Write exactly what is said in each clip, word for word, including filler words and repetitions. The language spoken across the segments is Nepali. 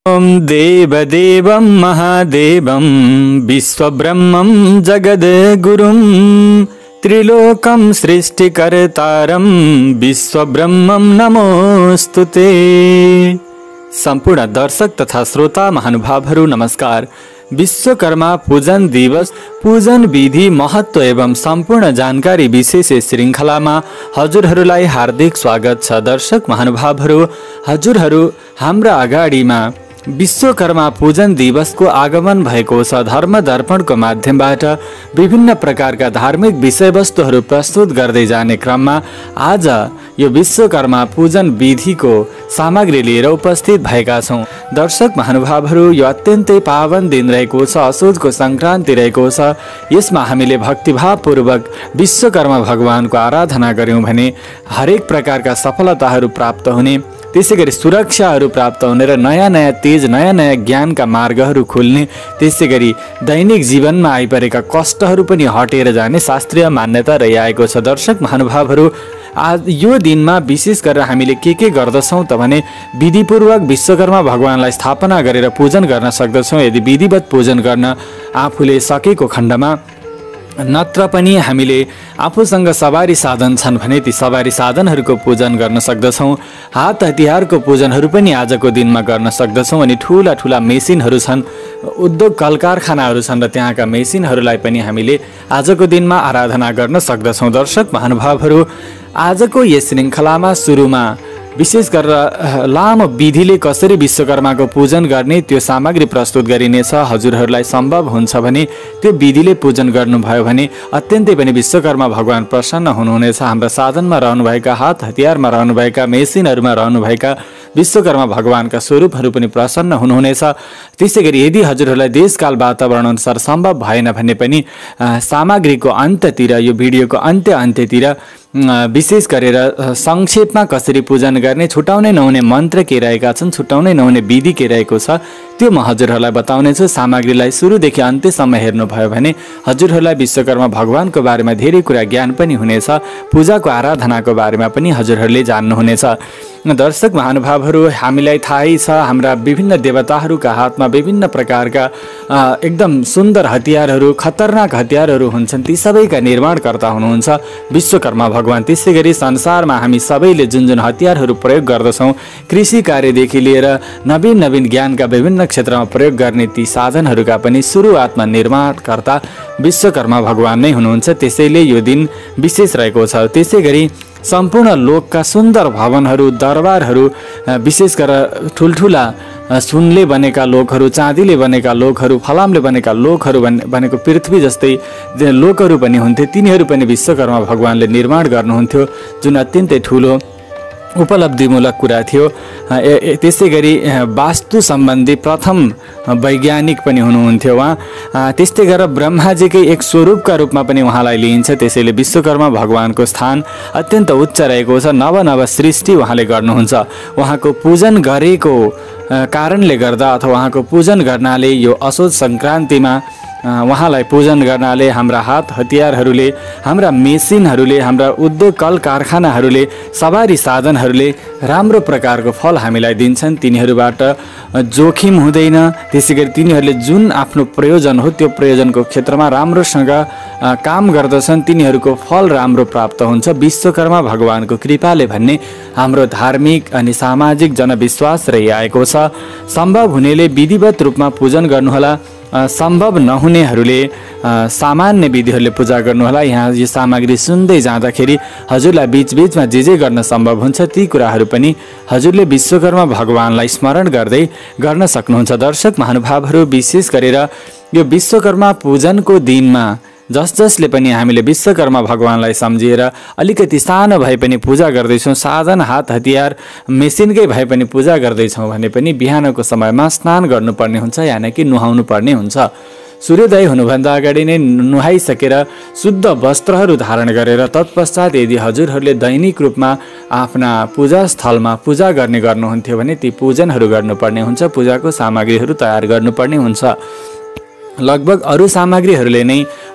ॐ देवदेवं महादेवं विश्वब्रह्मं जगद्गुरुं त्रिलोकं सृष्टिकर्तारं विश्वब्रह्मं नमोस्तुते। सम्पूर्ण दर्शक तथा श्रोता महानुभावहरू नमस्कार। विश्वकर्मा पूजन दिवस पूजन विधि महत्व एवं सम्पूर्ण जानकारी विशेष श्रृंखलामा हजुरहरूलाई हार्दिक स्वागत छ। दर्शक महानुभावहरू, हजुरहरू हाम्रा अगाडिमा विश्वकर्मा पूजन दिवसको आगमन भएको छ। धर्म दर्पणको माध्यमबाट विभिन्न प्रकारका धार्मिक विषयवस्तुहरू प्रस्तुत गर्दै जाने क्रममा आज यो विश्वकर्मा पूजन विधिको सामग्री लिएर उपस्थित भएका छौँ। दर्शक महानुभावहरू, यो अत्यन्तै पावन दिन रहेको छ, असोजको सङ्क्रान्ति रहेको छ। यसमा हामीले भक्तिभावपूर्वक विश्वकर्मा भगवानको आराधना गऱ्यौँ भने हरेक प्रकारका सफलताहरू प्राप्त हुने, त्यसै गरी सुरक्षाहरू प्राप्त हुने र नयाँ नयाँ तेज नयाँ नयाँ ज्ञानका मार्गहरू खुल्ने, त्यसै गरी दैनिक जीवनमा आइपरेका कष्टहरू पनि हटेर जाने शास्त्रीय मान्यता रहिआएको छ। दर्शक महानुभावहरू, आज यो दिनमा विशेष गरेर हामीले के के गर्दछौँ त भने विधिपूर्वक विश्वकर्मा भगवानलाई स्थापना गरेर पूजन गर्न सक्दछौँ। यदि विधिवत पूजन गर्न आफूले सकेको खण्डमा, नत्र पनि हामीले आफूसँग सवारी साधन छन् भने ती सवारी साधनहरूको पूजन गर्न सक्दछौँ। हात हतियारको पूजनहरू पनि आजको दिनमा गर्न सक्दछौँ। अनि ठुला ठुला मेसिनहरू छन्, उद्योग कल कारखानाहरू छन् र त्यहाँका मेसिनहरूलाई पनि हामीले आजको दिनमा आराधना गर्न सक्दछौँ। दर्शक महानुभावहरू, आजको यस श्रृङ्खलामा सुरुमा विशेष गरेर लामो विधिले कसरी विश्वकर्माको पूजन गर्ने त्यो सामग्री प्रस्तुत गरिनेछ। हजुरहरूलाई सम्भव हुन्छ भने त्यो विधिले पूजन गर्नुभयो भने अत्यन्तै पनि विश्वकर्मा भगवान प्रसन्न हुनुहुनेछ। हाम्रा साधनमा रहनुभएका, हात हतियारमा रहनुभएका, मेसिनहरूमा रहनुभएका विश्वकर्मा भगवानका स्वरूपहरू पनि प्रसन्न हुनुहुनेछ। त्यसै गरी यदि हजुरहरूलाई देशकाल वातावरण अनुसार सम्भव भएन भने पनि सामग्रीको अन्त्यतिर, यो भिडियोको अन्त्य अन्त्यतिर विशेष गरेर संक्षेपमा कसरी पूजन गर्ने, छुटाउनै नहुने मन्त्र के रहेका छन्, छुटाउनै नहुने विधि के रहेको छ, त्यो म हजुरहरूलाई बताउनेछु। सामग्रीलाई सुरुदेखि अन्त्यसम्म हेर्नुभयो भने हजुरहरूलाई विश्वकर्मा भगवानको बारेमा धेरै कुरा ज्ञान पनि हुनेछ। पूजाको आराधनाको बारेमा पनि हजुरहरूले जान्नुहुनेछ। दर्शक महानुभावहरू, हामीलाई थाहै छ हाम्रा विभिन्न देवताहरूका हातमा विभिन्न प्रकारका एकदम सुन्दर हतियारहरू, खतरनाक हतियारहरू हुन्छन्। ती सबैका निर्माणकर्ता हुनुहुन्छ विश्वकर्मा भगवान। त्यसै गरी संसारमा हामी सबैले जुन जुन हतियारहरू प्रयोग गर्दछौँ, कृषि कार्यदेखि लिएर नवीन नवीन ज्ञानका विभिन्न क्षेत्रमा प्रयोग गर्ने ती साधनहरूका पनि सुरुवातमा निर्माणकर्ता विश्वकर्मा भगवान नै हुनुहुन्छ। त्यसैले यो दिन विशेष रहेको छ। त्यसै गरी सम्पूर्ण लोकका सुन्दर भवनहरू, दरबारहरू, विशेष गरेर ठुल्ठुला सुनले बनेका लोकहरू, चाँदीले बनेका लोकहरू, फलामले बनेका लोकहरू भनेको पृथ्वी जस्तै लोकहरू पनि हुन्थे। तिनीहरू पनि विश्वकर्मा भगवानले निर्माण गर्नुहुन्थ्यो, जुन अत्यन्तै ठुलो उपलब्धिमूलक कुरा थियो। त्यसै गरी वास्तु सम्बन्धी प्रथम वैज्ञानिक पनि हुनुहुन्थ्यो उहाँ। त्यस्तै गरेर ब्रह्माजीकै एक स्वरूपका रूपमा पनि उहाँलाई लिइन्छ। त्यसैले विश्वकर्मा भगवानको स्थान अत्यन्त उच्च रहेको छ। नव नव सृष्टि उहाँले गर्नुहुन्छ। उहाँको पूजन गरेको कारणले गर्दा अथवा उहाँको पूजन गर्नाले यो असोज सङ्क्रान्तिमा उहाँलाई पूजन गर्नाले हाम्रा हात हतियारहरूले, हाम्रा मेसिनहरूले, हाम्रा उद्योग कल कारखानाहरूले, सवारी साधनहरूले राम्रो प्रकारको फल हामीलाई दिन्छन्। तिनीहरूबाट जोखिम हुँदैन। त्यसै गरी तिनीहरूले जुन आफ्नो प्रयोजन हो त्यो प्रयोजनको क्षेत्रमा राम्रोसँग काम गर्दछन्, तिनीहरूको फल राम्रो प्राप्त हुन्छ विश्वकर्मा भगवानको कृपाले भन्ने हाम्रो धार्मिक अनि सामाजिक जनविश्वास रहिआएको छ। सम्भव हुनेले विधिवत रूपमा पूजन गर्नुहोला। सम्भव नहुनेहरूले सामान्य विधिहरूले पूजा गर्नुहोला। यहाँ यो सामग्री सुन्दै जाँदाखेरि हजुरलाई बिचबिचमा जे जे गर्न सम्भव हुन्छ ती कुराहरू पनि हजुरले विश्वकर्मा भगवानलाई स्मरण गर्दै गर्न सक्नुहुन्छ। दर्शक महानुभावहरू, विशेष गरेर यो विश्वकर्मा पूजनको दिनमा जस जसले पनि हामीले विश्वकर्मा भगवानलाई सम्झिएर अलिकति सानो भए पनि पूजा गर्दैछौँ, साधन हात हतियार मेसिनकै भए पनि पूजा गर्दैछौँ भने पनि बिहानको समयमा स्नान गर्नुपर्ने हुन्छ, यानि कि नुहाउनु पर्ने हुन्छ। सूर्योदय हुनुभन्दा अगाडि नै नुहाइसकेर शुद्ध वस्त्रहरू धारण गरेर तत्पश्चात यदि हजुरहरूले दैनिक रूपमा आफ्ना पूजा स्थलमा पूजा गर्ने गर्नुहुन्थ्यो भने ती पूजनहरू गर्नुपर्ने हुन्छ, पूजाको सामग्रीहरू तयार गर्नुपर्ने हुन्छ। लगभग अरू सामग्रीहरूले नै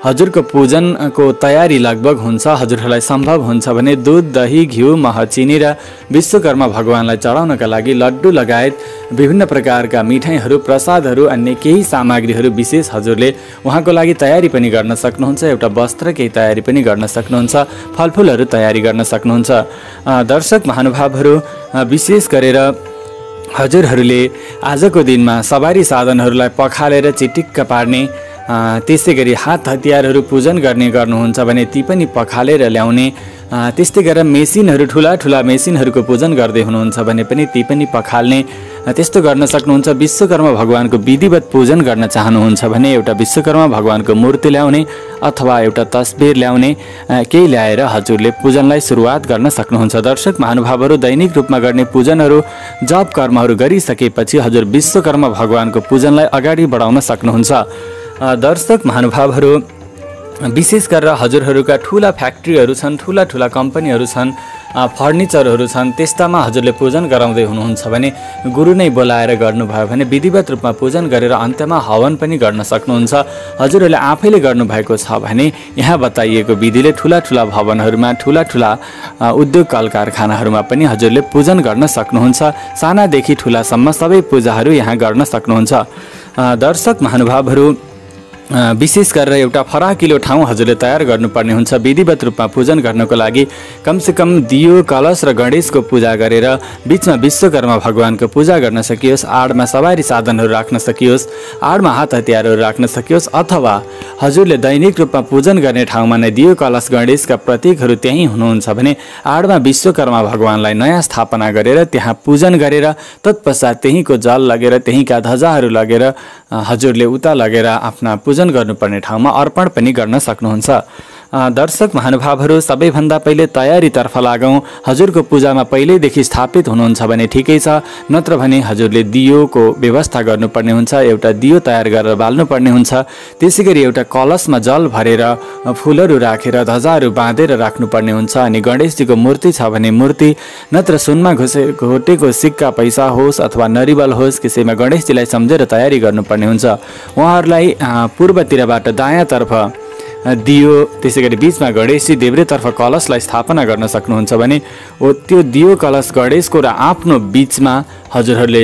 हजुरको पूजनको तयारी लगभग हुन्छ, हजुरहरूलाई सम्भव हुन्छ भने दुध, दही, घिउ, मह, चिनी र विश्वकर्मा भगवानलाई चढाउनका लागि लड्डु लगायत विभिन्न प्रकारका मिठाईहरू, प्रसादहरू, अन्य केही सामग्रीहरू विशेष हजुरले उहाँको लागि तयारी पनि गर्न सक्नुहुन्छ। एउटा वस्त्र केही तयारी पनि गर्न सक्नुहुन्छ, फलफुलहरू तयारी गर्न सक्नुहुन्छ। दर्शक महानुभावहरू, विशेष गरेर हजुरहरूले आजको दिनमा सवारी साधनहरूलाई पखालेर चिटिक्क पार्ने, त्यसै गरी हात हतियारहरू पूजन गर्ने गर्नुहुन्छ भने ती पनि पखालेर ल्याउने, त्यस्तै गरेर मेसिनहरू, ठुला ठुला मेसिनहरूको पूजन गर्दै हुनुहुन्छ भने पनि ती पनि पखाल्ने, त्यस्तो गर्न सक्नुहुन्छ। विश्वकर्मा भगवानको विधिवत पूजन गर्न चाहनुहुन्छ भने एउटा विश्वकर्मा भगवानको मूर्ति ल्याउने अथवा एउटा तस्बिर ल्याउने, केही ल्याएर हजुरले पूजनलाई सुरुवात गर्न सक्नुहुन्छ। दर्शक महानुभावहरू, दैनिक रूपमा गर्ने पूजनहरू, जप कर्महरू गरिसकेपछि हजुर विश्वकर्मा भगवानको पूजनलाई अगाडि बढाउन सक्नुहुन्छ। दर्शक महानुभावहरू, विशेष गरेर हजुरहरूका ठुला फ्याक्ट्रीहरू छन्, ठुला ठुला कम्पनीहरू छन्, फर्निचरहरू छन्, त्यस्तामा हजुरले पूजन गराउँदै हुनुहुन्छ भने गुरु नै बोलाएर गर्नुभयो भने विधिवत रूपमा पूजन गरेर अन्त्यमा हवन पनि गर्न सक्नुहुन्छ। हजुरहरूले आफैले गर्नुभएको छ भने यहाँ बताइएको विधिले ठुला ठुला भवनहरूमा, ठुला ठुला उद्योग कल कारखानाहरूमा पनि हजुरले पूजन गर्न सक्नुहुन्छ। सानादेखि ठुलासम्म सबै पूजाहरू यहाँ गर्न सक्नुहुन्छ। दर्शक महानुभावहरू, विशेष गरेर एउटा फराकिलो ठाउँ हजुरले तयार गर्नुपर्ने हुन्छ विधिवत रूपमा पूजन गर्नको लागि। कमसेकम दियो, कलश र गणेशको पूजा गरेर बिचमा विश्वकर्मा भगवानको पूजा गर्न सकियोस्, आडमा सवारी साधनहरू राख्न सकियोस्, आडमा हात हतियारहरू राख्न सकियोस्, अथवा हजुरले दैनिक रूपमा पूजन गर्ने ठाउँमा नै दियो, कलश, गणेशका प्रतीकहरू त्यहीँ हुनुहुन्छ भने आडमा विश्वकर्मा भगवानलाई नयाँ स्थापना गरेर त्यहाँ पूजन गरेर तत्पश्चात त्यहीँको जल लगेर, त्यहीँका ध्वजाहरू लगेर हजुरले उता लगेर आफ्ना पूजन गर्नुपर्ने ठाउँमा अर्पण पनि गर्न सक्नुहुन्छ। दर्शक महानुभावहरू, सबैभन्दा पहिले तयारीतर्फ लागौँ। हजुरको पूजामा पहिल्यैदेखि स्थापित हुनुहुन्छ भने ठिकै छ, नत्र भने हजुरले दियोको व्यवस्था गर्नुपर्ने हुन्छ, एउटा दियो तयार गरेर बाल्नुपर्ने हुन्छ। त्यसै गरी एउटा कलशमा जल भरेर फुलहरू राखेर ध्वजाहरू बाँधेर राख्नुपर्ने हुन्छ। अनि गणेशजीको मूर्ति छ भने मूर्ति, नत्र सुनमा घुसे घोटेको सिक्का पैसा होस् अथवा नरिवल होस्, कसैमा गणेशजीलाई सम्झेर तयारी गर्नुपर्ने हुन्छ। उहाँहरूलाई पूर्वतिरबाट दायाँतर्फ दियो, त्यसै गरी बिचमा गणेशजी, देब्रेतर्फ कलशलाई स्थापना गर्न सक्नुहुन्छ भने त्यो दियो, कलश, गणेशको र आफ्नो बिचमा हजुरहरूले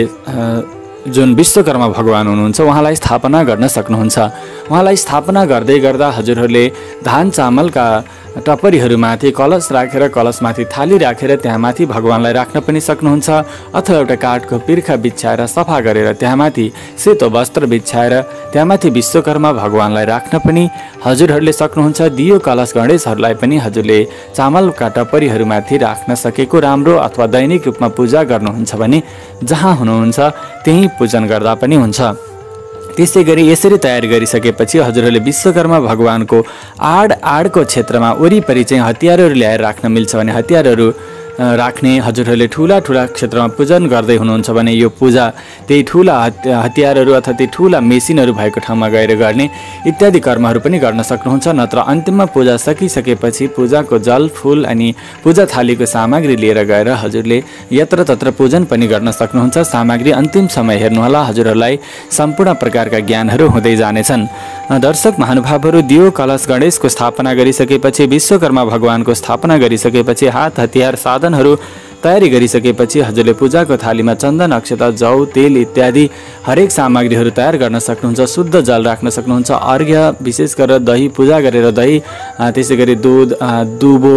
जुन विश्वकर्मा भगवान हुनुहुन्छ उहाँलाई स्थापना गर्न सक्नुहुन्छ। उहाँलाई स्थापना गर्दै गर्दा हजुरहरूले धान चामलका टपरीहरूमाथि कलश राखेर, कलशमाथि थाली राखेर त्यहाँ माथि भगवानलाई राख्न पनि सक्नुहुन्छ, अथवा एउटा काठको पिर्खा बिछ्याएर सफा गरेर त्यहाँमाथि सेतो वस्त्र बिछ्याएर त्यहाँमाथि विश्वकर्मा भगवानलाई राख्न पनि हजुरहरूले सक्नुहुन्छ। दियो, कलश, गणेशहरूलाई पनि हजुरले चामलका टपरीहरूमाथि राख्न सकेको राम्रो, अथवा दैनिक रूपमा पूजा गर्नुहुन्छ भने जहाँ हुनुहुन्छ त्यहीँ पूजन गर्दा पनि हुन्छ। त्यसै गरी यसरी तयार गरिसकेपछि हजुरहरूले विश्वकर्मा भगवानको आड आडको क्षेत्रमा वरिपरि चाहिँ हतियारहरू ल्याएर राख्न मिल्छ भने हतियारहरू राख्ने, हजुरहरूले ठुला ठुला क्षेत्रमा पूजन गर्दै हुनुहुन्छ भने यो पूजा त्यही ठुला हतियारहरू अथवा त्यही ठुला मेसिनहरू भएको ठाउँमा गएर गर्ने इत्यादि कर्महरू पनि गर्न सक्नुहुन्छ। नत्र अन्तिममा पूजा सकिसकेपछि पूजाको जल, फुल अनि पूजा थालीको सामग्री लिएर गएर हजुरले यत्र तत्र पूजन पनि गर्न सक्नुहुन्छ। सामग्री अन्तिम समय हेर्नुहोला, हजुरहरूलाई सम्पूर्ण प्रकारका ज्ञानहरू हुँदै जानेछन्। दर्शक महानुभावहरू, दियो, कलश, गणेशको स्थापना गरिसकेपछि, विश्वकर्मा भगवानको स्थापना गरिसकेपछि, हात हतियार साधनहरू तयारी गरिसकेपछि हजुरले पूजाको थालीमा चन्दन, अक्षता, जौ, तेल इत्यादि हरेक सामग्रीहरू तयार गर्न सक्नुहुन्छ। शुद्ध जल राख्न सक्नुहुन्छ। अर्घ्य, विशेष गरेर दही पूजा गरेर दही, त्यसै गरी दुध, दुबो,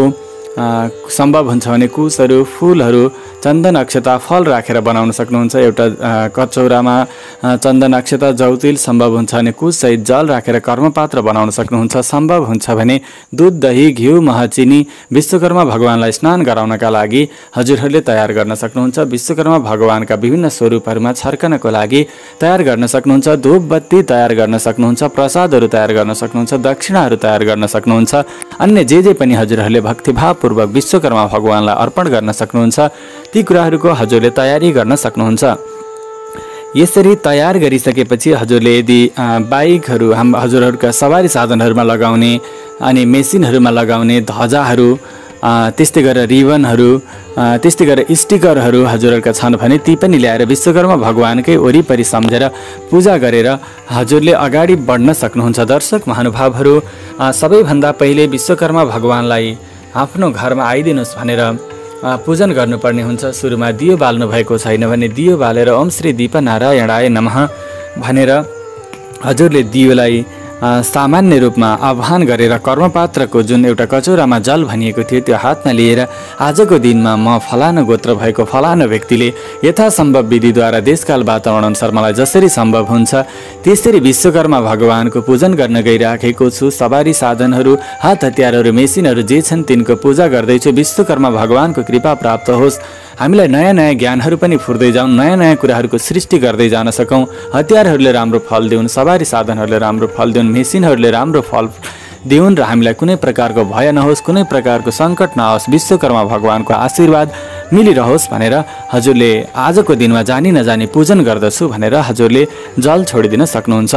सम्भव हुन्छ भने कुशहरू, फुलहरू, चन्दन, अक्षता, फल राखेर बनाउन सक्नुहुन्छ। एउटा कचौरामा चन्दन, अक्षता, जौतिल, सम्भव हुन्छ भने कुशसहित जल राखेर कर्मपात्र बनाउन सक्नुहुन्छ। सम्भव हुन्छ भने दुध, दही, घिउ, मह, चिनी विश्वकर्मा भगवानलाई स्नान गराउनका लागि हजुरहरूले तयार गर्न सक्नुहुन्छ। विश्वकर्मा भगवानका विभिन्न स्वरूपहरूमा छर्कनको लागि तयार गर्न सक्नुहुन्छ। धूप बत्ती तयार गर्न सक्नुहुन्छ, प्रसादहरू तयार गर्न सक्नुहुन्छ, दक्षिणाहरू तयार गर्न सक्नुहुन्छ। अन्य जे जे पनि हजुरहरूले भक्तिभावपूर्वक विश्वकर्मा भगवानलाई अर्पण गर्न सक्नुहुन्छ, ती कुराहरूको हजुरले तयारी गर्न सक्नुहुन्छ। यसरी तयार गरिसकेपछि हजुरले यदि बाइकहरू हाम हजुरहरूका सवारी साधनहरूमा लगाउने अनि मेसिनहरूमा लगाउने ध्वजाहरू त्यस्तै गरेर रिबनहरू, त्यस्तै गरेर स्टिकरहरू हजुरहरूका छन् भने ती पनि ल्याएर विश्वकर्मा भगवानकै वरिपरि सम्झेर पूजा गरेर हजुरले अगाडि बढ्न सक्नुहुन्छ। दर्शक महानुभावहरू, सबैभन्दा पहिले विश्वकर्मा भगवानलाई आफ्नो घरमा आइदिनुहोस् भनेर पूजन गर्नुपर्ने हुन्छ। सुरुमा दियो बाल्नु भएको छैन भने दियो बालेर ओम श्री दीपनारायणाय नमः भनेर हजुरले दियोलाई सामान्य रूपमा आह्वान गरेर कर्मपात्रको जुन एउटा कचौरामा जल भनिएको थियो त्यो हातमा लिएर आजको दिनमा म फलाना गोत्र भएको फलाना व्यक्तिले यथासम्भव विधिद्वारा देशकाल वातावरण अनुसार मलाई जसरी सम्भव हुन्छ त्यसरी विश्वकर्मा भगवानको पूजन गर्न गइराखेको छु। सवारी साधनहरू, हात हतियारहरू, मेसिनहरू जे छन् तिनको पूजा गर्दैछु। विश्वकर्मा भगवानको कृपा प्राप्त होस्, हामीलाई नयाँ नयाँ ज्ञानहरू पनि फुर्दै जाउन्, नयाँ नयाँ कुराहरूको सृष्टि गर्दै जान सकौँ, हतियारहरूले राम्रो फल दिउन्, सवारी साधनहरूले राम्रो फल दिउन्, मेसिनहरूले राम्रो फल दिउन् र हामीलाई कुनै प्रकारको भय नहोस्, कुनै प्रकारको सङ्कट नहोस्, विश्वकर्मा भगवानको आशीर्वाद मिलिरहोस् भनेर हजुरले आजको दिनमा जानी नजानी पूजन गर्दछु भनेर हजुरले जल छोडिदिन सक्नुहुन्छ।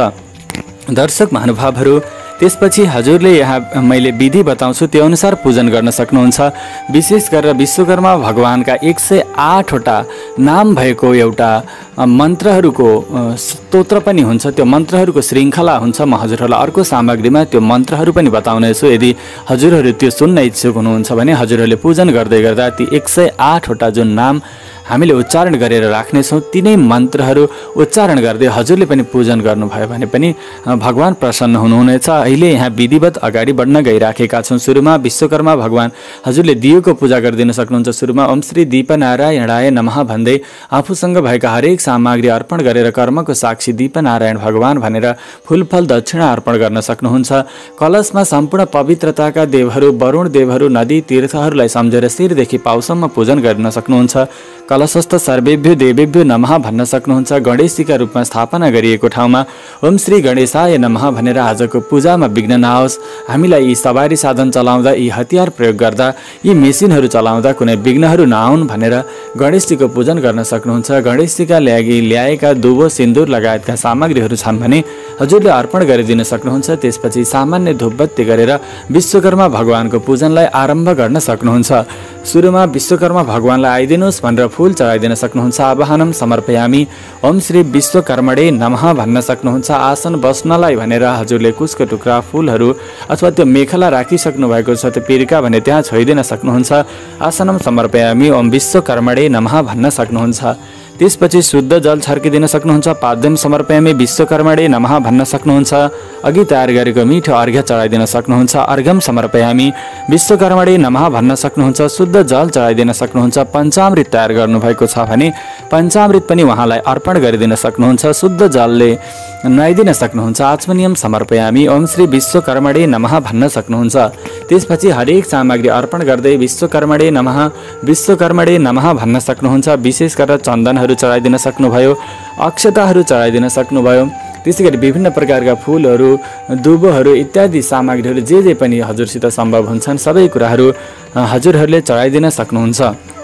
दर्शक महानुभावहरू, त्यसपछि हजुरले यहाँ मैले विधि बताउँछु त्यो अनुसार पूजन गर्न सक्नुहुन्छ। विशेष गरेर विश्वकर्मा भगवानका एक सय आठवटा नाम भएको एउटा मन्त्रहरूको स्तोत्र पनि हुन्छ, त्यो मन्त्रहरूको श्रृङ्खला हुन्छ। म हजुरहरूलाई अर्को सामग्रीमा त्यो मन्त्रहरू पनि बताउनेछु। यदि हजुरहरू त्यो सुन्न इच्छुक हुनुहुन्छ भने हजुरहरूले पूजन गर्दै गर्दा ती एक सय आठवटा जुन नाम हामीले उच्चारण गरेर राख्नेछौँ तिनै मन्त्रहरू उच्चारण गर्दै हजुरले पनि पूजन गर्नुभयो भने पनि भगवान प्रसन्न हुनुहुनेछ। अहिले यहाँ विधिवत अगाडि बढ्न गइराखेका छौँ। सुरुमा विश्वकर्मा भगवान हजुरले दियोको पूजा गरिदिन सक्नुहुन्छ। सुरुमा ओम श्री दीपनारायणाय नमः भन्दै आफूसँग भएका हरेक सामग्री अर्पण गरेर कर्मको साक्षी दीपनारायण भगवान भनेर फुलफल दक्षिणा अर्पण गर्न सक्नुहुन्छ। कलशमा सम्पूर्ण पवित्रताका देवहरू, वरुण देवहरू, नदी तीर्थहरूलाई सम्झेर शिरदेखि पाउसम्म पूजन गर्न सक्नुहुन्छ। कलशस्थ सर्वेभ्यो देवेभ्यो नमः भन्न सक्नुहुन्छ। गणेशजीका रूपमा स्थापना गरिएको ठाउँमा ओम श्री गणेशाय नमः भनेर आजको पूजामा विघ्न नआओस्, हामीलाई यी सवारी साधन चलाउँदा, यी हतियार प्रयोग गर्दा, यी मेसिनहरू चलाउँदा कुनै विघ्नहरू नआउन् भनेर गणेशजीको पूजन गर्न सक्नुहुन्छ। गणेशजीका लागि ल्याएका दुबो, सिन्दुर लगायतका सामग्रीहरू छन् भने हजुरले अर्पण गरिदिन सक्नुहुन्छ। त्यसपछि सामान्य धूपबत्ती गरेर विश्वकर्मा भगवानको पूजनलाई आरम्भ गर्न सक्नुहुन्छ। सुरुमा विश्वकर्मा भगवानलाई आइदिनुहोस् भनेर फूल चढाइदिन सक्नुहुन्छ। आवाहनम समर्पयामी ओम श्री विश्वकर्मणे नमः भन्न सक्नुहुन्छ। आसन बस्नलाई भनेर हजुरले कुशको टुक्रा, फूलहरू अथवा त्यो मेखला राखिसक्नु भएको छ त्यो पिर्का भने त्यहाँ छोइदिन सक्नुहुन्छ। आसनम समर्पयामी ओम विश्वकर्मणे नमः भन्न सक्नुहुन्छ। त्यसपछि शुद्ध जल छर्किदिन सक्नुहुन्छ। पाद्यम समर्पयामी विश्वकर्मणे नमः भन्न सक्नुहुन्छ। अघि तयार गरेको मिठो अर्घ्य चढाइदिन सक्नुहुन्छ। अर्घ्यम समर्पयामी विश्वकर्मणे नमः भन्न सक्नुहुन्छ। शुद्ध जल चढाइदिन सक्नुहुन्छ। पञ्चामृत तयार गर्नुभएको छ भने पञ्चामृत पनि उहाँलाई अर्पण गरिदिन सक्नुहुन्छ। शुद्ध जलले नुहाइदिन सक्नुहुन्छ। आचमनियम समर्पयामी ओम श्री विश्वकर्मणे नमः भन्न सक्नुहुन्छ। त्यसपछि हरेक सामग्री अर्पण गर्दै विश्वकर्मणे नमः विश्वकर्मणे नमः भन्न सक्नुहुन्छ। विशेष गरेर चन्दनहरू चढाइदिन सक्नुभयो, अक्षताहरू चढाइदिन सक्नुभयो, त्यसै गरी विभिन्न प्रकारका फुलहरू, दुबोहरू इत्यादि सामग्रीहरू जे जे पनि हजुरसित सम्भव हुन्छन् सबै कुराहरू हजुरहरूले चढाइदिन सक्नुहुन्छ।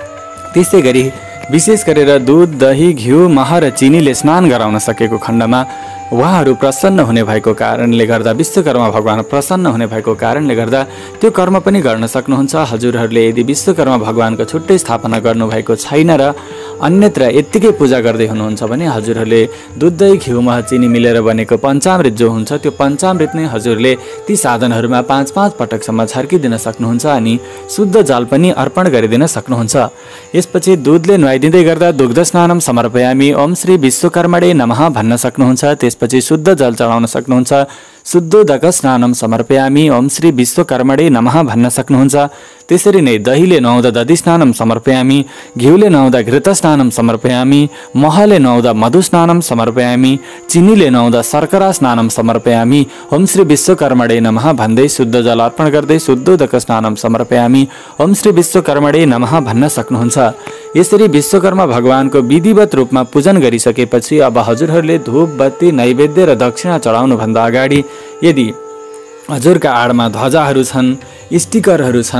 त्यसै गरी विशेष गरेर दूध, दही, घिउ, मह र चिनीले स्नान गराउन सकेको खण्डमा उहाँहरू प्रसन्न हुने भएको कारणले गर्दा, विश्वकर्मा भगवान प्रसन्न हुने भएको कारणले गर्दा त्यो कर्म पनि गर्न सक्नुहुन्छ। हजुरहरूले यदि विश्वकर्मा भगवानको छुट्टै स्थापना गर्नुभएको छैन र अन्यत्र यत्तिकै पूजा गर्दै हुनुहुन्छ भने हजुरहरूले दुध, दही, घिउ, मह, चिनी मिलेर बनेको पञ्चामृत जो हुन्छ त्यो पञ्चामृत नै हजुरले ती साधनहरूमा पाँच पाँच पटकसम्म छर्किदिन सक्नुहुन्छ अनि शुद्ध जल पनि अर्पण गरिदिन सक्नुहुन्छ। यसपछि दुधले नुहाइदिँदै गर्दा दुग्ध स्नानम समर्पयामी ओम श्री विश्वकर्मणे नमः भन्न सक्नुहुन्छ। त्यसपछि शुद्ध जल चढाउन सक्नुहुन्छ। शुद्धोदक स्नानम समर्पयामी ओम श्री विश्वकर्मणे नमः भन्न सक्नुहुन्छ। त्यसरी नै दहीले नुहाउँदा दधि स्नानम समर्पयामी, घिउले नुहाउँदा घृत स्नानम समर्पयामी, महले नुहाउँदा मधु स्नानम समर्पयामी, चिनीले नुहाउँदा शर्करा स्नानम समर्पयामी ओम श्री विश्वकर्मणे नमः भन्दै शुद्ध जल अर्पण गर्दै शुद्धोदक स्नानम समर्पयामी ओम श्री विश्वकर्मणे नमः भन्न सक्नुहुन्छ। यसरी विश्वकर्मा भगवानको विधिवत रूपमा पूजन गरिसकेपछि अब हजुरहरूले धूप, बत्ती, नैवेद्य र दक्षिणा चढाउनुभन्दा अगाडि यदि हजुरका आडमा ध्वजाहरू छन्, स्टिकरहरू छन्,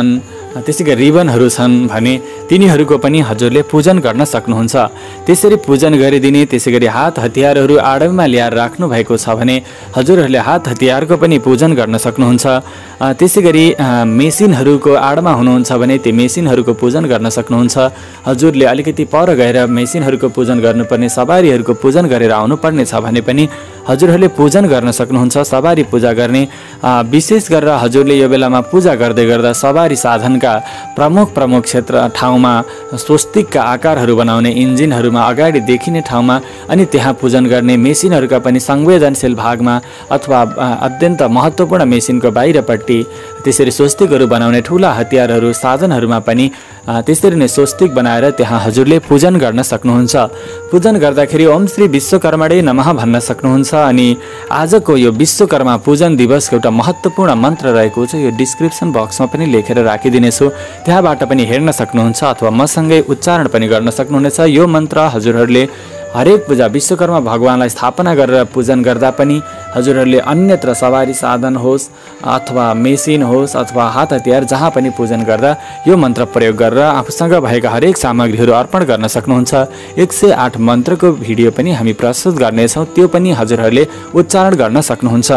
त्यसै गरी रिबनहरू छन् भने तिनीहरूको पनि हजुरले पूजन गर्न सक्नुहुन्छ। त्यसरी पूजन गरिदिने, त्यसै गरी हात हतियारहरू आडममा ल्याएर राख्नु भएको छ भने हजुरहरूले हात हतियारको पनि पूजन गर्न सक्नुहुन्छ। त्यसै गरी मेसिनहरूको आडमा हुनुहुन्छ भने त्यो मेसिनहरूको पूजन गर्न सक्नुहुन्छ। हजुरले अलिकति पर गएर मेसिनहरूको पूजन गर्नुपर्ने, सवारीहरूको पूजन गरेर आउनुपर्ने छ भने पनि हजुरहरूले पूजन गर्न सक्नुहुन्छ। सवारी पूजा गर्ने, विशेष गरेर हजुरले यो बेलामा पूजा गर्दै गर्दा सवारी साधनका प्रमुख प्रमुख क्षेत्र ठाउँमा स्वस्तिकका आकारहरू बनाउने, इन्जिनहरूमा अगाडि देखिने ठाउँमा अनि त्यहाँ पूजन गर्ने, मेसिनहरूका पनि संवेदनशील भागमा अथवा अत्यन्त महत्त्वपूर्ण मेसिनको बाहिरपट्टि त्यसरी स्वस्तिकहरू बनाउने ठुला हतियारहरू साधनहरूमा पनि त्यसरी नै स्वस्तिक बनाएर त्यहाँ हजुरले पूजन गर्न सक्नुहुन्छ। पूजन गर्दाखेरि ओम श्री विश्वकर्मणे नमः भन्न सक्नुहुन्छ। अनि आजको यो विश्वकर्मा पूजन दिवसको एउटा महत्त्वपूर्ण मन्त्र रहेको छ, यो डिस्क्रिप्सन बक्समा पनि लेखेर राखिदिनेछु, त्यहाँबाट पनि हेर्न सक्नुहुन्छ अथवा मसँगै उच्चारण पनि गर्न सक्नुहुनेछ। यो मन्त्र हजुरहरूले हरेक पूजा विश्वकर्मा भगवानलाई स्थापना गरेर पूजन गर्दा पनि हजुरहरूले अन्यत्र सवारी साधन होस् अथवा मेसिन होस् अथवा हात हतियार जहाँ पनि पूजन गर्दा यो मन्त्र प्रयोग गरेर आफूसँग भएका हरेक सामग्रीहरू अर्पण गर्न सक्नुहुन्छ। एक सय आठ मन्त्रको भिडियो पनि हामी प्रस्तुत गर्नेछौँ, त्यो पनि हजुरहरूले उच्चारण गर्न सक्नुहुन्छ।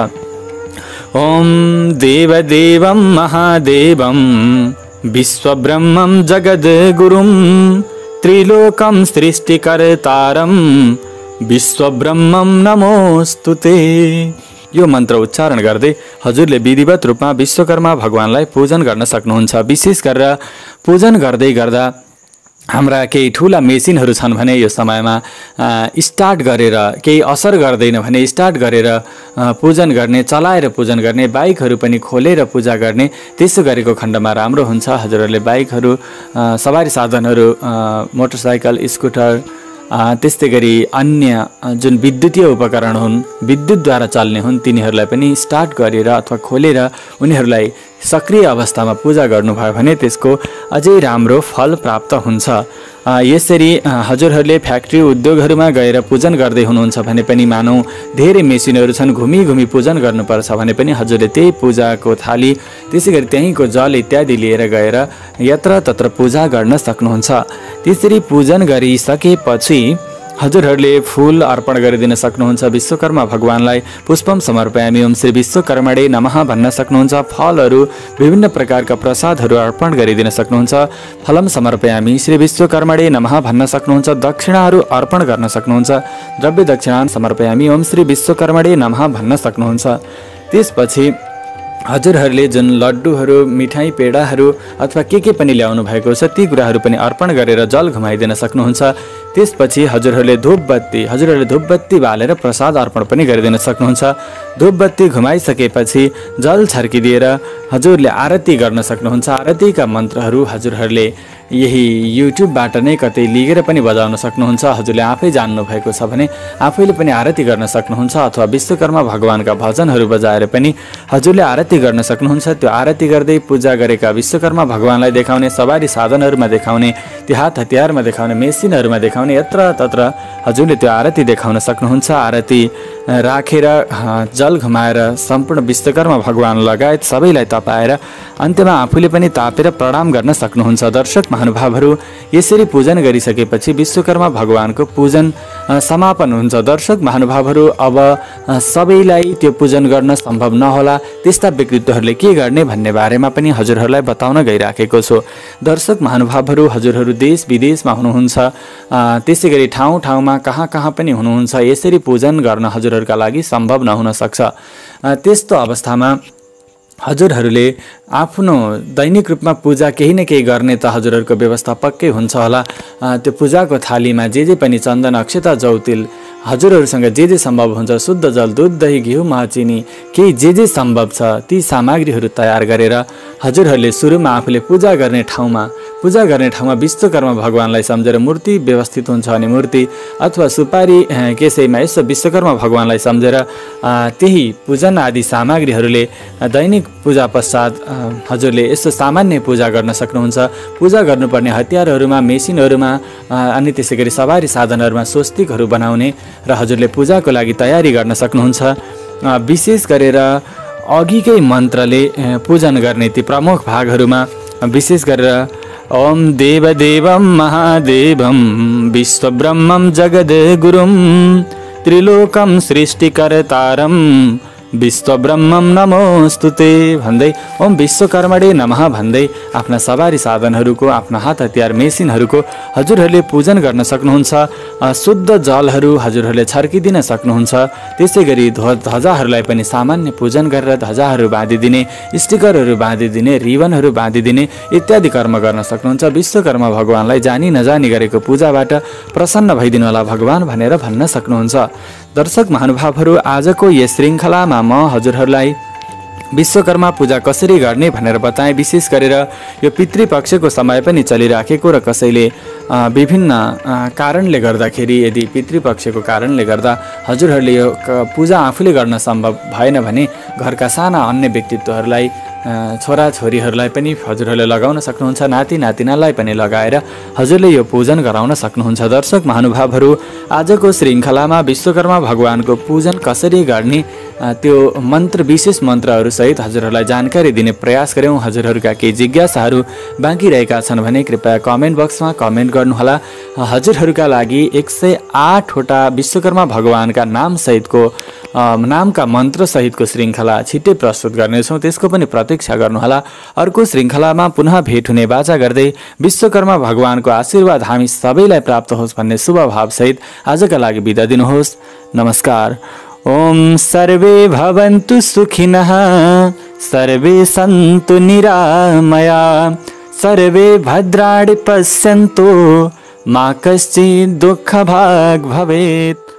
ओम देवदेवं महादेवं विश्वब्रह्मं जगद्गुरुं त्रिलोकं सृष्टिकर्तारं विश्वब्रह्मं नमोस्तुते। यो मन्त्र उच्चारण गर्दै हजुरले विधिवत रूपमा विश्वकर्मा भगवानलाई पूजन गर्न सक्नुहुन्छ। विशेष गरेर पूजन गर्दै गर्दा हाम्रा केही ठुला मेसिनहरू छन् भने यो समयमा स्टार्ट गरेर, केही असर गर्दैन भने स्टार्ट गरेर पूजन गर्ने, चलाएर पूजन गर्ने, बाइकहरू पनि खोलेर पूजा गर्ने, त्यसो गरेको खण्डमा राम्रो हुन्छ। हजुरहरूले बाइकहरू, सवारी साधनहरू, मोटरसाइकल, स्कुटर, त्यस्तै गरी अन्य जुन विद्युतीय उपकरण हुन्, विद्युतद्वारा चल्ने हुन्, तिनीहरूलाई पनि स्टार्ट गरेर अथवा खोलेर उनीहरूलाई सक्रिय अवस्थामा पूजा गर्नुभयो भने त्यसको अझै राम्रो फल प्राप्त हुन्छ। यसरी हजुरहरूले फ्याक्ट्री उद्योगहरूमा गएर पूजन गर्दै हुनुहुन्छ भने पनि मानौँ धेरै मेसिनहरू छन्, घुमी घुमी पूजन गर्नुपर्छ भने पनि हजुरले त्यही पूजाको थाली, त्यसै गरी त्यहीँको जल इत्यादि लिएर गएर यत्र तत्र पूजा गर्न सक्नुहुन्छ। त्यसरी पूजन गरिसकेपछि हजुरहरूले फूल अर्पण गरिदिन सक्नुहुन्छ विश्वकर्मा भगवानलाई। पुष्पम समर्पयामि ओम श्री विश्वकर्मणे नमः भन्न सक्नुहुन्छ। फलहरू, विभिन्न प्रकारका प्रसादहरू अर्पण गरिदिन सक्नुहुन्छ। फलम समर्पयामि श्री विश्वकर्मणे नमः भन्न सक्नुहुन्छ। दक्षिणाहरू अर्पण गर्न सक्नुहुन्छ। द्रव्य दक्षिणा समर्पयामि ओम श्री विश्वकर्मणे नमः भन्न सक्नुहुन्छ। त्यसपछि हजुरहरूले जुन लड्डुहरू, मिठाई, पेडाहरू अथवा के के पनि ल्याउनु भएको छ ती कुराहरू पनि अर्पण गरेर जल घुमाइदिन सक्नुहुन्छ। त्यसपछि हजुरहरूले धूपबत्ती हजुरहरूले धूपबत्ती बालेर प्रसाद अर्पण पनि गरिदिन सक्नुहुन्छ। धूपबत्ती घुमाइसकेपछि जल छर्किदिएर हजुरले आरती गर्न सक्नुहुन्छ। आरतीका मन्त्रहरू हजुरहरूले यही युट्युबबाट नै कतै लिएर पनि बजाउन सक्नुहुन्छ। हजुरले आफै जान्नुभएको छ भने आफैले पनि आरती गर्न सक्नुहुन्छ अथवा विश्वकर्मा भगवानका भजनहरू बजाएर पनि हजुरले आरती गर्न सक्नुहुन्छ। त्यो आरती गर्दै पूजा गरेका विश्वकर्मा भगवानलाई देखाउने, सवारी साधनहरूमा देखाउने, त्यो हात हतियारमा देखाउने, मेसिनहरूमा देखाउने, यत्र तत्र हजुरले त्यो आरती देखाउन सक्नुहुन्छ। आरती राखेर जल घुमाएर सम्पूर्ण विश्वकर्मा भगवान लगायत सबैलाई तपाएर अन्त्यमा आफूले पनि तापेर प्रणाम गर्न सक्नुहुन्छ। दर्शक महानुभावहरू, यसरी पूजन गरिसकेपछि विश्वकर्मा भगवानको पूजन समापन हुन्छ। दर्शक महानुभावहरू, अब सबैलाई त्यो पूजन गर्न सम्भव नहोला, त्यस्ता व्यक्तित्वहरूले के गर्ने भन्ने बारेमा पनि हजुरहरूलाई बताउन गइराखेको छु। दर्शक महानुभावहरू, हजुरहरू देश विदेशमा हुनुहुन्छ, त्यसै गरी ठाउँ ठाउँमा कहाँ कहाँ पनि हुनुहुन्छ, यसरी पूजन गर्न हजुरहरूका लागि सम्भव नहुन सक्छ। त्यस्तो अवस्थामा हजुरहरूले आफ्नो दैनिक रूपमा पूजा केही न केही गर्ने त हजुरहरूको व्यवस्था पक्कै हुन्छ होला। त्यो पूजाको थालीमा जे जे पनि चन्दन, अक्षता, जौतिल हजुरहरूसँग जे जे सम्भव हुन्छ, शुद्ध जल, दुध, दही, घिउ, मह, चिनी, केही जे जे सम्भव छ ती सामग्रीहरू तयार गरेर हजुरहरूले सुरुमा आफूले पूजा गर्ने ठाउँमा पूजा गर्ने ठाउँमा विश्वकर्मा भगवानलाई सम्झेर मूर्ति व्यवस्थित हुन्छ भने मूर्ति अथवा सुपारी केसैमा यसो विश्वकर्मा भगवानलाई सम्झेर त्यही पूजन आदि सामग्रीहरूले दैनिक पूजा पश्चात हजुरले यसो सामान्य पूजा गर्न सक्नुहुन्छ। पूजा गर्नुपर्ने हतियारहरूमा, मेसिनहरूमा अनि त्यसै गरी सवारी साधनहरूमा स्वस्तिकहरू बनाउने र हजुरले पूजाको लागि तयारी गर्न सक्नुहुन्छ। विशेष गरेर अघिकै मन्त्रले पूजन गर्ने ती प्रमुख भागहरूमा विशेष गरेर ओम देवदेवं महादेवं विश्वब्रह्मं जगद्गुरुं त्रिलोकं सृष्टिकर्तारं विश्वब्रह्मं नमोस्तुते भन्दै ओम विश्वकर्मणे नमः भन्दै आफ्ना सवारी साधनहरूको आफ्ना हात हतियार मेसिनहरूको हजुरहरूले पूजन गर्न सक्नुहुन्छ। शुद्ध जलहरू हजुरहरूले छर्किदिन सक्नुहुन्छ। त्यसै गरी ध्वजाहरूलाई पनि सामान्य पूजन गरेर ध्वजाहरू बाँधिदिने, स्टिकरहरू बाँधिदिने, रिबनहरू बाँधिदिने इत्यादि कर्म गर्न सक्नुहुन्छ। विश्वकर्मा भगवानलाई जानी नजानी गरेको पूजाबाट प्रसन्न भइदिनु होला भगवान भनेर भन्न सक्नुहुन्छ। दर्शक महानुभावहरू, आजको यस श्रृङ्खलामा म हजुरहरूलाई विश्वकर्मा पूजा कसरी गर्ने भनेर बताएँ। विशेष गरेर यो पितृपक्षको समय पनि चलिराखेको र कसैले विभिन्न कारणले गर्दाखेरि यदि पितृपक्षको कारणले गर्दा हजुरहरूले यो पूजा आफूले गर्न सम्भव भएन भने घरका साना अन्य व्यक्तित्वहरूलाई छोराछोरीहरूलाई पनि हजुरहरूले लगाउन सक्नुहुन्छ। नाति नातिनालाई पनि लगाएर हजुरले यो पूजन गराउन सक्नुहुन्छ। दर्शक महानुभावहरू, आजको श्रृङ्खलामा विश्वकर्मा भगवानको पूजन कसरी गर्ने त्यो मन्त्र विशेष मन्त्रहरूसहित हजुरहरूलाई जानकारी दिने प्रयास गऱ्यौँ। हजुरहरूका केही जिज्ञासाहरू बाँकी रहेका छन् भने कृपया कमेन्ट बक्समा कमेन्ट गर्नुहोला। हजुरहरूका लागि एक सय आठवटा विश्वकर्मा भगवानका नामसहितको नामका मन्त्रसहितको श्रृङ्खला छिट्टै प्रस्तुत गर्नेछौँ, त्यसको पनि प्रतीक्षा गर्नुहोला। अर्को श्रृङ्खलामा पुनः भेट हुने बाचा गर्दै विश्वकर्मा भगवानको आशीर्वाद हामी सबैलाई प्राप्त होस् भन्ने शुभ भावसहित आजका लागि बिदा दिनुहोस्। नमस्कार। ओम सर्वे भवन्तु सुखिनः, सर्वे सन्तु निरामया, सर्वे भद्राणि पश्यन्तु, मा कश्चित् दुःखभाग् भवेत्।